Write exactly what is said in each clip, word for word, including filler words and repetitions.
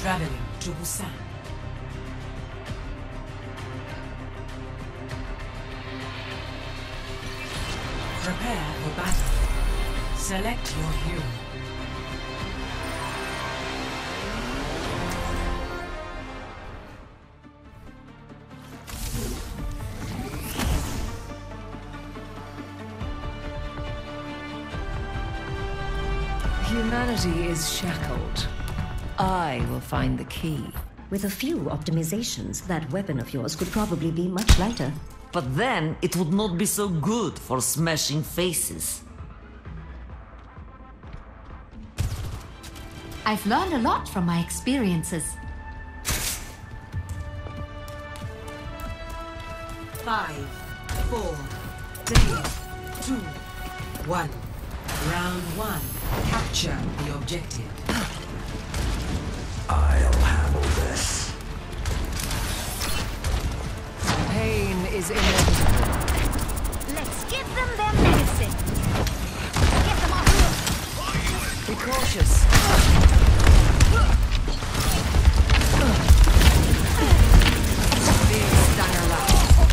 Traveling to Busan. Prepare for battle. Select your hero. Humanity is shackled. I will find the key. With a few optimizations, that weapon of yours could probably be much lighter. But then it would not be so good for smashing faces. I've learned a lot from my experiences. Five, four, three, two, one. Round one. Capture the objective. I'll handle this. Pain is inevitable. Let's give them their medicine. Get them off. Be cautious. Big stunner left.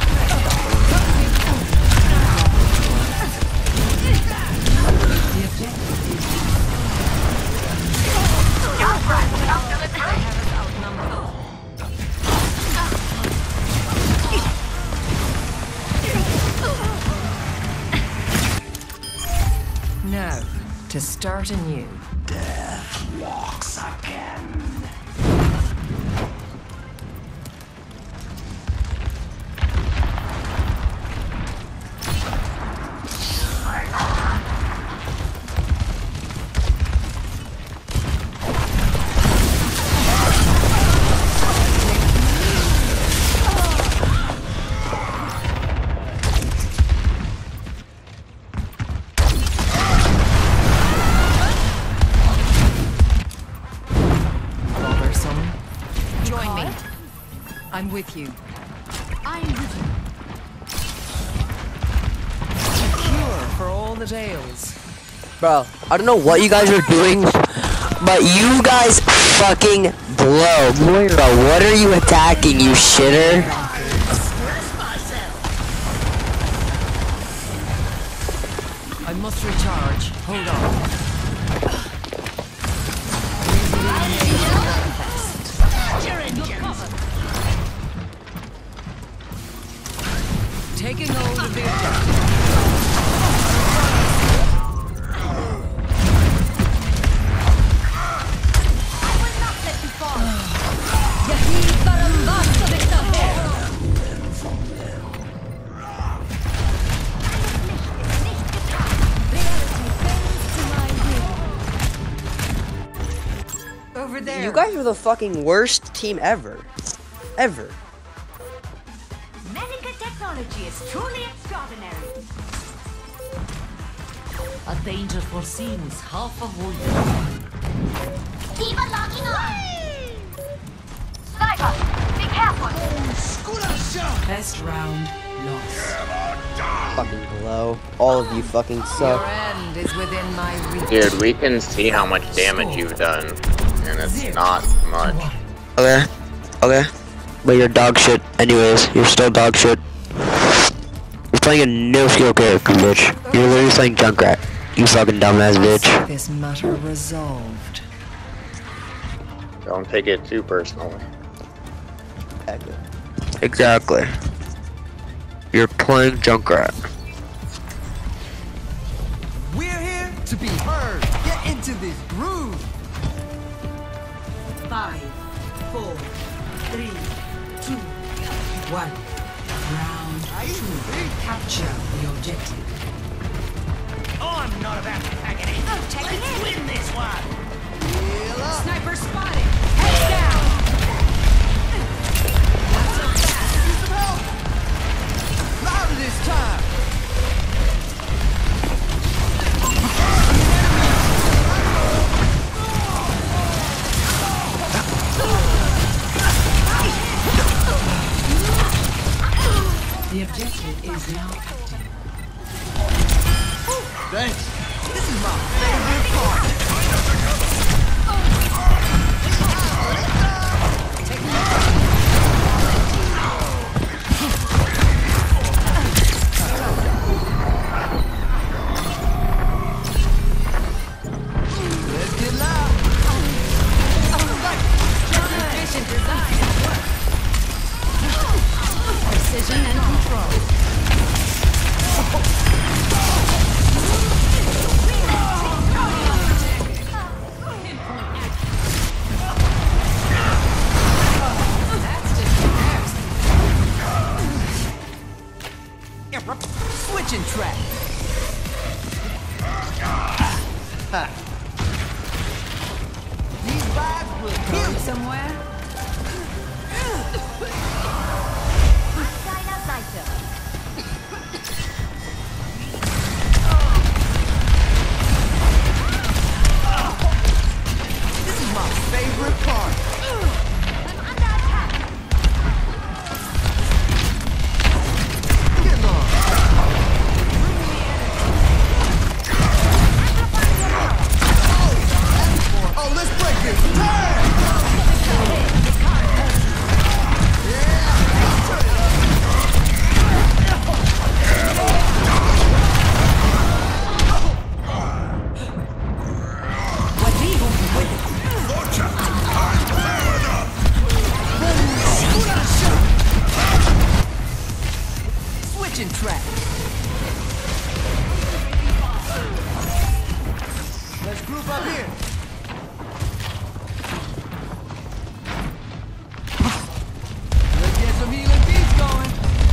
The objective is Now, to start anew. Death walks again. I'm with you. I'm with you. A cure for all the tales. Bro, I don't know what you guys are doing, but you guys fucking blow. Moira, what are you attacking, you shitter? I must recharge. Hold on. Taking hold of the objective. I will not let you fall. Over there. You guys are the fucking worst team ever. Ever. Medical technology is truly extraordinary. A danger foreseen is half avoided. Diva locking on. Sniper, be careful. best round lost. Fucking glow. All of you fucking Your suck. end is within my reach. Dude, we can see how much damage you've done, and it's not much. Okay. Okay. But you're dog shit anyways. You're still dog shit. You're playing a no skill character, bitch. You're literally playing Junkrat. You fucking dumbass bitch. This matter resolved. Don't take it too personally. Exactly. You're playing Junkrat. We're here to be heard. Get into this groove. Five, four, three, two, one. Round two. Capture the objective. Oh, I'm not about to pack it in. Oh, checking Let's in. win this one. Heal up. Sniper spotted. Heads down. Not so fast. Need some help. Louder this time. The objective is now active. Thanks. This is my favorite part. Switching track. Ha. These vibes will kill you somewhere. Kleiner Seite. This is my favorite part. I'm under attack. Get on. Oh, let's break this. Turn! Switching track. Let's group up here. Let's get some healing beats going.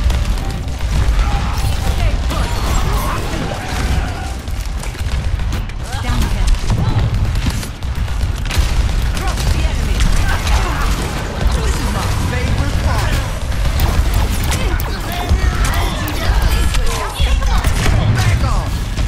Down here. Drop the enemy. This is my favorite part. Back off.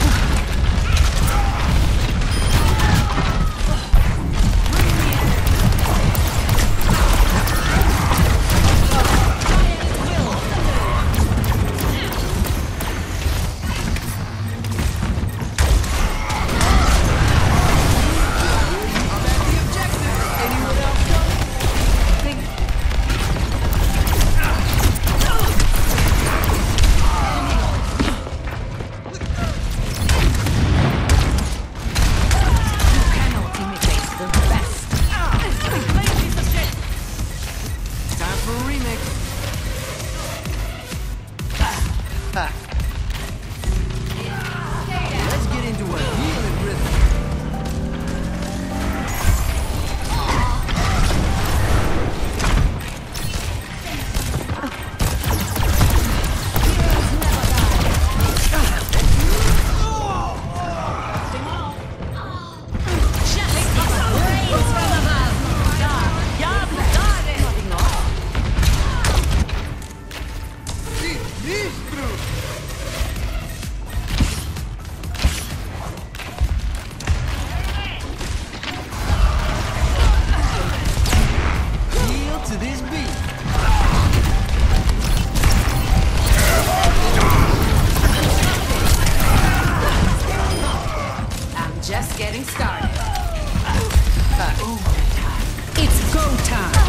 Time for a remix. Ha. Let's get into a healing rhythm. See, these through. Heal to this beat. I'm just getting started. It's go time.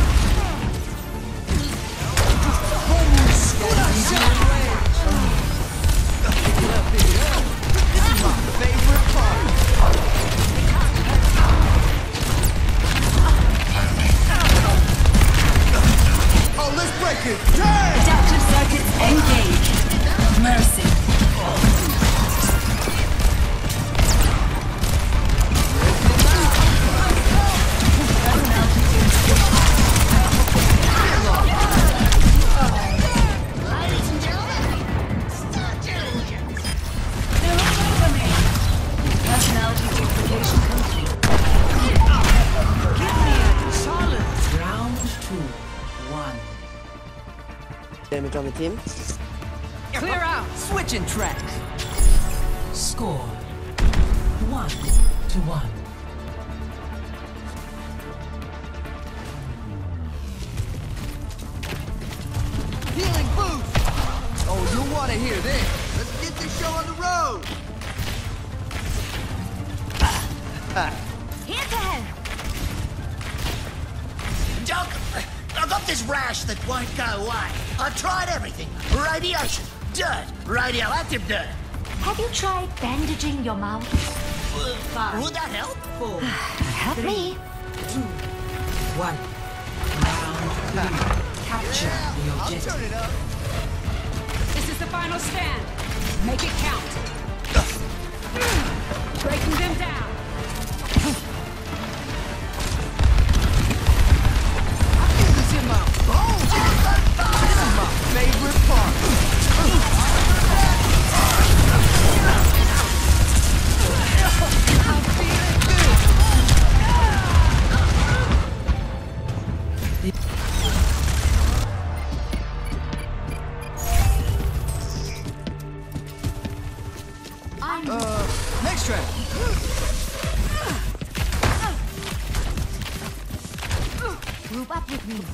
This is my favorite part. Oh, let's break it. Turn! Adaptive circuits engaged. Mercy. Ladies and gentlemen, start your engines. They're all over me. Personality duplication complete. Give me a solid round two. One. Damage on the team. Clear out. Switching tracks. Score. One to one. Healing boost. Oh, you'll want to hear this. Let's get this show on the road. Here to help. Doc, I got this rash that won't go away. I tried everything. Radiation, dirt, radioactive dirt. Have you tried bandaging your mouth? Uh, would that help? Four. Help me. Two. One. Round three. Capture the I'll objective. turn it up. This is the final stand. Make it count. Breaking them down. I feel this in my bones. This is my favorite part. Uh, next track. Group up with me.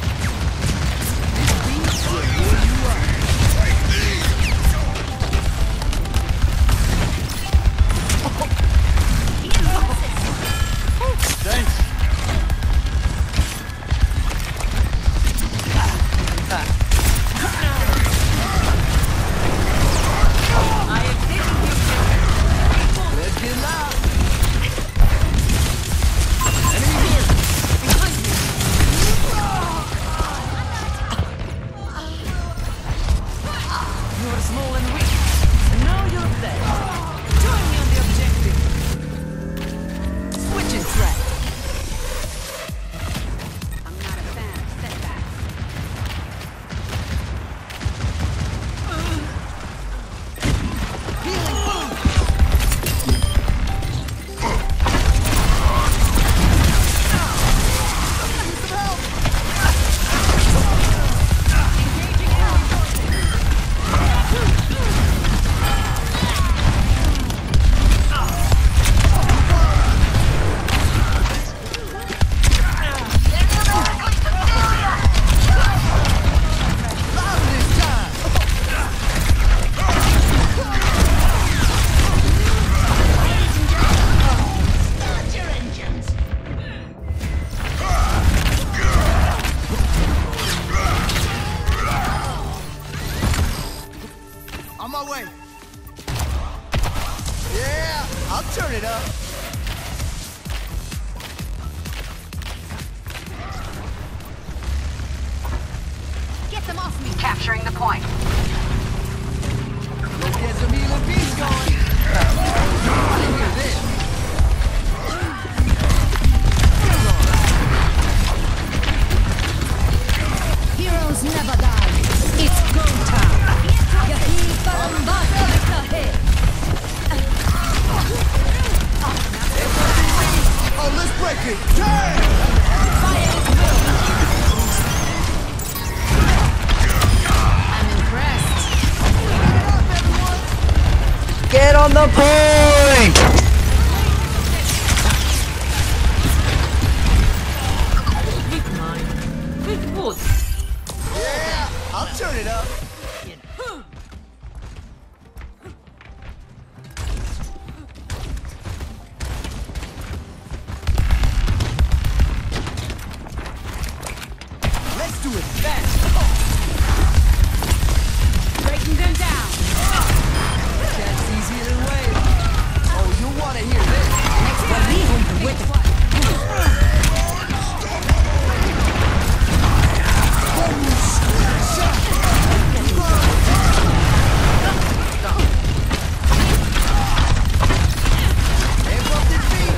Thanks. Let's get loud. Enemy here. Behind me. You're small and weak, and now you're dead. Join me on the objective. Switching track. I'm not a fan of setbacks. Healing food. Louder this time. Start your engines. On my way. Yeah, I'll turn it up. Get them off me. Capturing the point. Let's get some healing beats going. I didn't hear this. Heroes never die. It's go time. Yahi Barambata Kahe. Oh, let's break it. Damn! I'm impressed. Get on the point! With mine. With wood. Yeah, I'll turn it up. Let's do it fast. Breaking them down. That's easier than wave. Oh, you'll want to hear this. Amp up this beat.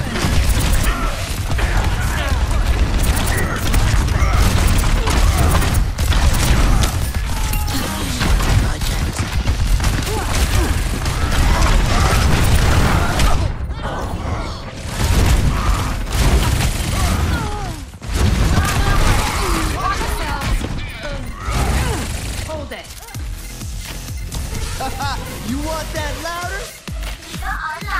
Hold it. You want that louder? You're